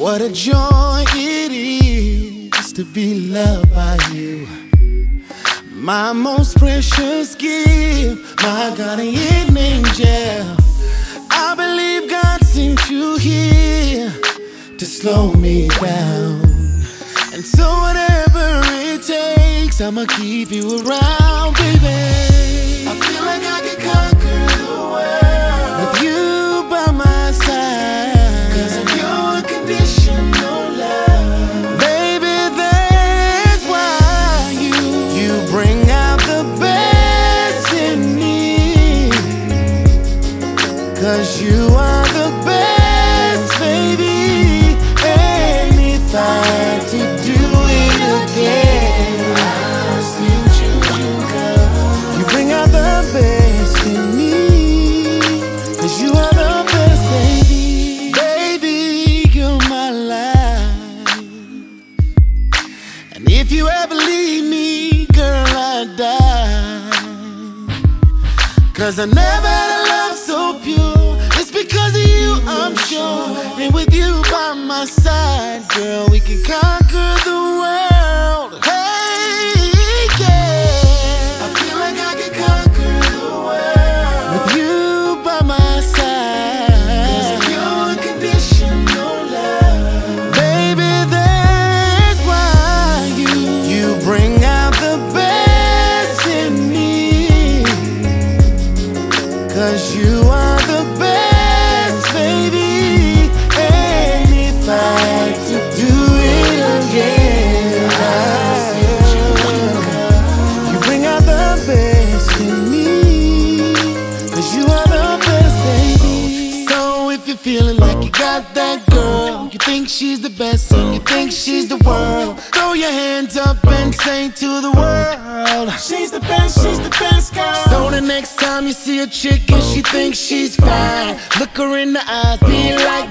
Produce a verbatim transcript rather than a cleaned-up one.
What a joy it is to be loved by you. My most precious gift, my guardian angel. I believe God sent you here to slow me down. And so whatever it takes, I'ma keep you around, baby. I feel like I can conquer the world with you by my side, 'cause of your unconditional love. Baby, that's why you You bring out the best in me, 'cause you are the best, baby. And if I had to do it again, I'll still choose you, girl. You bring out the best in me, 'cause you are the best, baby. Baby, you're my life. And if you ever leave me, girl, I die. 'Cause I never had a love so pure. It's because of you, I'm sure. And with you by my side, girl, we can conquer the world. Hey, yeah, I feel like I can conquer the world with you by my side, 'cause of your unconditional love. Baby, that's why you You bring out the best in me, 'cause you are the best, baby. And if I had to do it again, I'll still choose you, girl. You bring out the best in me, 'cause you are the best, baby. So if you're feeling like you got that girl, you think she's the best and you think she's the world, throw your hands up and say to the world, she's the best, she's the best girl. So the next time you see a chick and she thinks she's fine, look her in the eyes, be like,